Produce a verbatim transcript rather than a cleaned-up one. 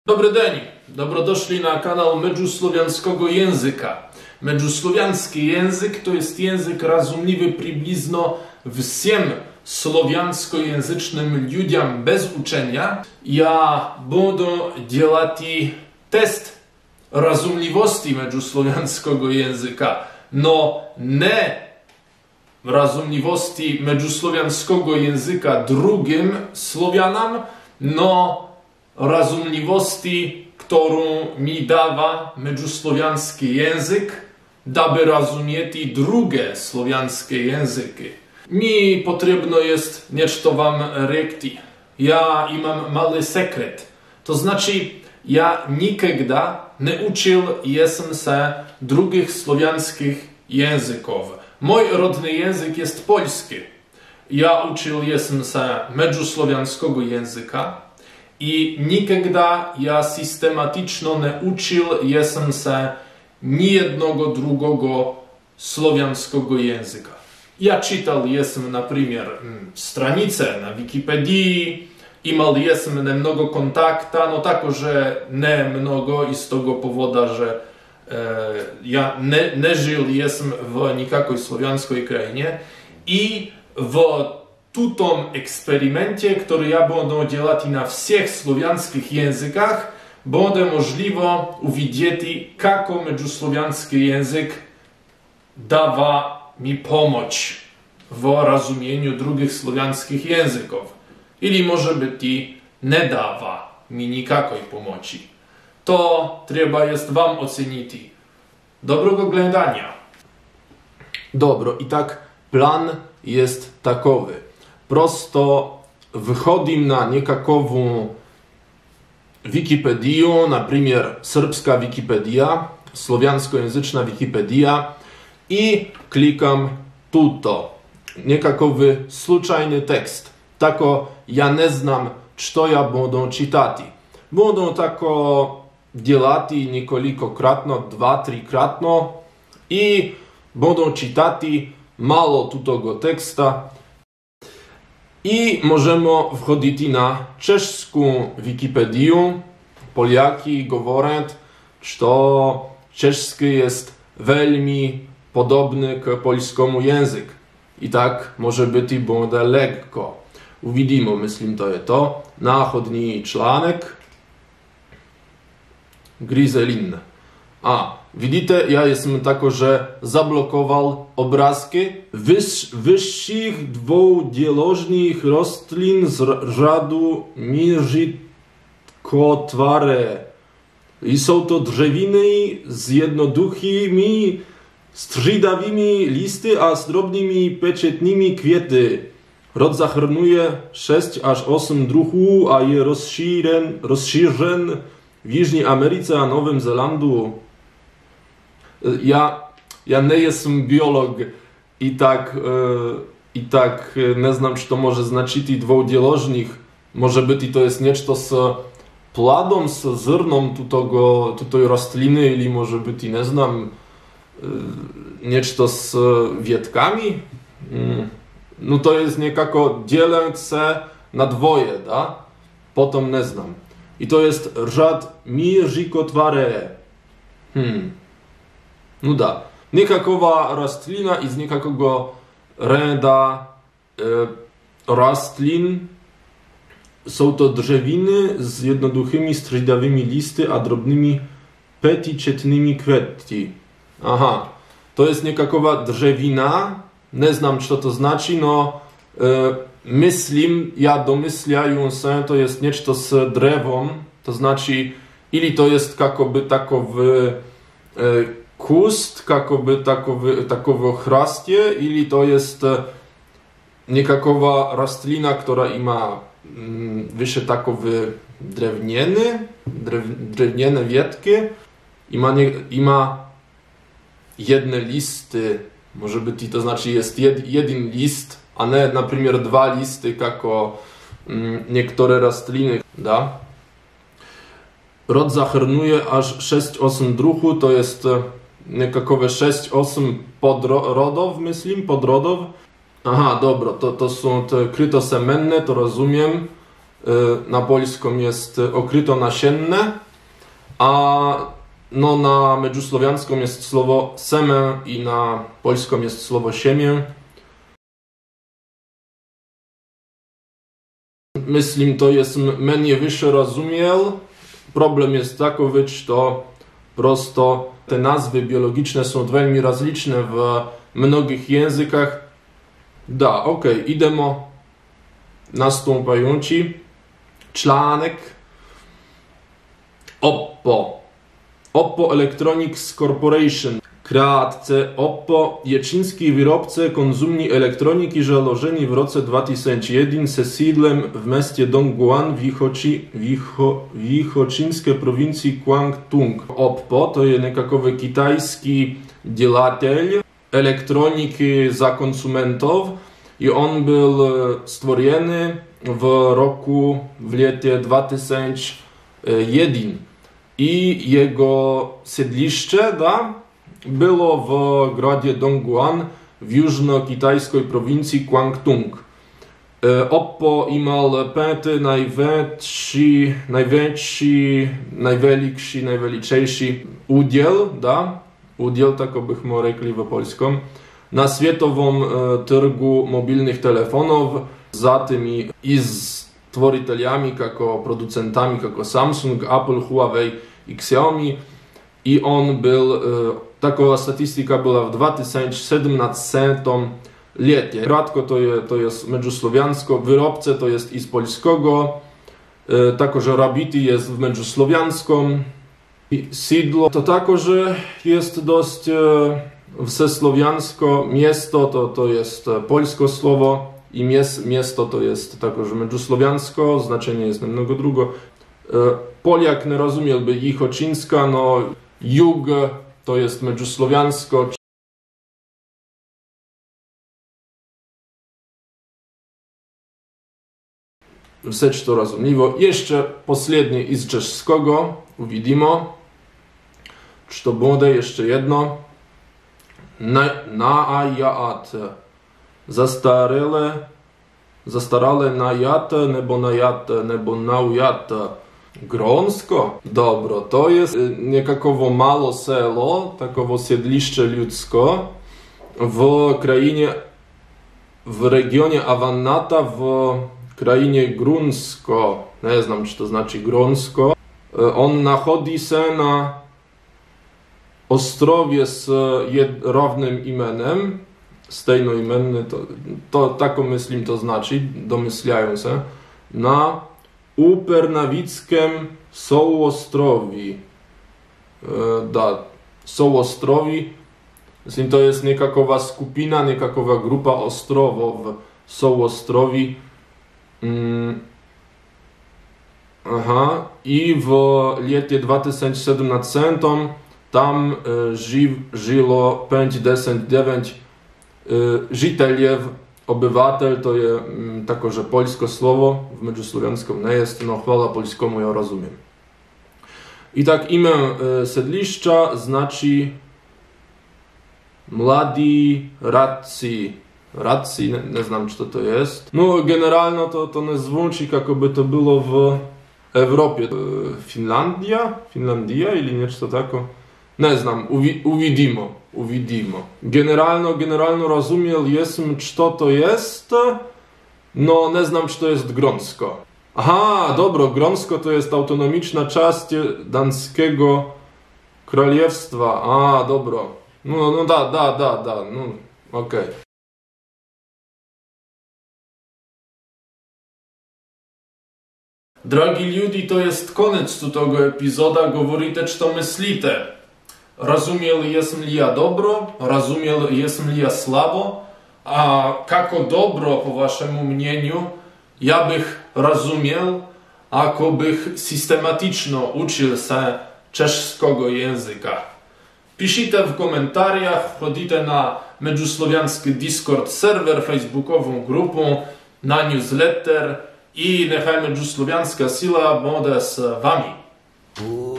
Dobry dzień, dobrodoszli na kanał Međusłowiańskiego języka. Međusłowiański język to jest język rozumiwy przybliżno всем słowiańskojęzycznym ludziom bez uczenia. Ja będę делать test rozumiwości međusłowiańskiego języka, no nie rozumiwości međusłowiańskiego języka drugim Słowianom, no rozumiwości, którą mi dawa međusłowiański język, daby rozumieć drugie słowiańskie języki. Mi potrzebno jest nešto wam rekti. Ja imam mały sekret. To znaczy, ja nigdy nie uczył jestem się drugich słowiańskich języków. Mój rodny język jest polski. Ja uczył jestem się međusłowiańskiego języka. I nigdy ja systematycznie nie uczył jestem się ni jednego drugiego słowiańskiego języka. Ja czytał jestem, na przykład, stronice na Wikipedii, imał jestem немного kontakta, no tak, że nie mnogo i z tego powodu, że e, ja nie, nie żył jestem w nikakiej słowiańskiej krainie i w tutom eksperymencie, który ja będę делать na wszystkich słowiańskich językach, będzie możliwe uwidzieć, jak međusłowiański język dawa mi pomoc w rozumieniu drugich słowiańskich języków. Ili może być i nie dawa mi nikakiej pomocy. To trzeba jest wam ocenić. Dobrego oglądania. Dobro, i tak plan jest takowy. Prosto wychodzimy na niekakową Wikipedię, na przykład serbska Wikipedia, słowiańskojęzyczna Wikipedia i klikam tuto. Niekakowy случайny tekst. Tako ja nie znam co ja będę czytać. Będę tako делать niekolikokratno, dwa, trikratno i będę czytać mało tutego teksta. I możemy wchodzić na czeską Wikipedię. Poliaki mówią, że czeski jest veľmi podobny k polskiemu język. I tak może być i będzie lekko. Uwidzimy, myślę, to jest to. Náhodný článek. Gryzelin. A, widzicie, ja jestem tako, że zablokował obrazki wyż, wyższych dwudzielożnych roślin z radu miężytkotware. I są to drzewiny z jednoduchymi, strzydawymi listy, a z drobnymi, pecietnymi kwiaty. Rod zachrnuje sześć aż osiem druhów, a je rozszerzen, rozszerzen w Jużnej Ameryce a Nowym Zelandu. Ja, ja nie jestem biolog i tak, e, i tak nie znam, co to może znaczyć i dwudzielożnych. Może być i to jest něco z pladom, z zrnom tutego, tutej rośliny, ili może być i nie znam, e, něco z wietkami. Mm. No to jest niekako dzieląc się na dwoje, da? Potem nie znam. I to jest řad miężykotware. Hmm. No da. Niekakowa roślina i z niekakego reda e, roślin. Są to drzewiny z jednoduchymi, strzydawymi listy, a drobnymi, peticietnymi kwiaty. Aha. To jest niekakowa drzewina. Nie znam, co to znaczy, no e, myślim, ja domyślaję się, to jest něco z drewem, to znaczy, ili to jest jakoby takowy e, kust, jakoby takowy, takowy chrastie, ili to jest e, niekakowa roślina, która ma mm, wyższe takowy drewniany, drew, drewniane wietki i ma, nie, i ma jedne listy. Może być i to znaczy jest jed, jeden list, a nie na przykład dwa listy, jako mm, niektóre rośliny, da? Rod zachrnuje aż sześć osiem druhów, to jest niekakowe sześć osiem podrodów, myślę, podrodów. Aha, dobra, to, to są te krytosemienne, to rozumiem. na polską jest okryto nasienne, a no na medżusłowiańską jest słowo semę i na polską jest słowo siemię. Myslím, to jest mniej wyższe rozumiel. Problem jest takowy, to prosto te nazwy biologiczne są veľmi rozliczne w mnogich językach. Da, ok, idemo nastąpający článek. Oppo. Oppo Electronics Corporation. Krátce, Oppo je čínský výrobce konzumní elektroniki založený v roce dva tisíce jedna se sídlem v městě Dongguan v jihočínské provincii Guangdong. Oppo to je nekakowy kitajski dělatel elektroniky za konsumentów i on był stworzony w roku, w lecie dwa tysiące jeden. I jego siedliще, da, było w gradzie Dongguan w jużno-kitajskiej prowincji Guangdong. Oppo imał piąty największy, największy, największy, największejszy udział, da, udział, tak byśmy rekli w polskim, na światowym targu mobilnych telefonów, za tymi i z tworiteľami, jako producentami, jako Samsung, Apple, Huawei i Xiaomi. I on był, takowa statystyka była w dwa tysiące siedemnastym lecie. Kratko to, je, to jest medżusłowiańsko, wyrobce to jest i z polskiego, takoże rabity jest w medżusłowiańskim. Sidlo to takoże jest dość wsesłowiańsko, miasto to, to jest polskie słowo. I miasto to jest takoż medżusłowiańsko, znaczenie jest namnogo drugo. Poliak nie rozumiałby jihočínska, no jug to jest medżusłowiańsko. Wsecz to rozumiło. Jeszcze poslednie i z czeskiego uvidimo. Czy to będzie jeszcze jedno? Na, na a ja at. Zastarele, zastarale najate, nebo najate, nebo naujate. Gronsko? Dobro, to jest niekakowo malo selo, takowo siedliще ludzko w krainie, w regionie Avannata, w krainie Grunsko. Nie znam, czy to znaczy Gronsko. On nachodzi się na ostrowie z równym imieniem. Stejnoimenny, to, to taką myślim to znaczy, domyślają się, na Upernawickim Sołostrowi. E, da, Sołostrowi, to jest niekakowa skupina, niekakowa grupa ostrowów Sołostrowi. Mm. Aha, i w lecie dwa tysiące siedemnastym tam e, ży, żyło pięćdziesiąt dziewięć Żyteliew, obywatel to jest takoże polskie słowo, w medżusłowiańskim nie jest, no chwała polskiemu, ja rozumiem. I tak imię siedliszcza znaczy młodzi radcy. Radcy, nie, nie znam, czy to to jest. No generalnie to, to nie zwłączy, jakoby to było w Europie. Finlandia? Finlandia ili něco tako? Ne znam, uvi, uvidimo, uvidimo. Generalno, generalno rozumiel jesm, co to jest, no nie znam, czy to jest Gronsko. Aha, dobro, Gronsko to jest autonomiczna część danskiego królestwa. A, dobro. No, no da, da, da, da, no, okej. Okay. Drogi ljudi, to jest koniec tego epizoda, govorite, što myslite. Rozumiel jesm li ja dobro, rozumiel jesm li ja slabo, a kako dobro, po waszemu mnieniu, ja bych rozumiel, ako bych systematycznie uczył się czeskiego języka. Piszite w komentarzach, wchodzite na medżusłowiański Discord serwer, facebookową grupę, na newsletter i niechaj medżusłowiańska sila będzie z wami.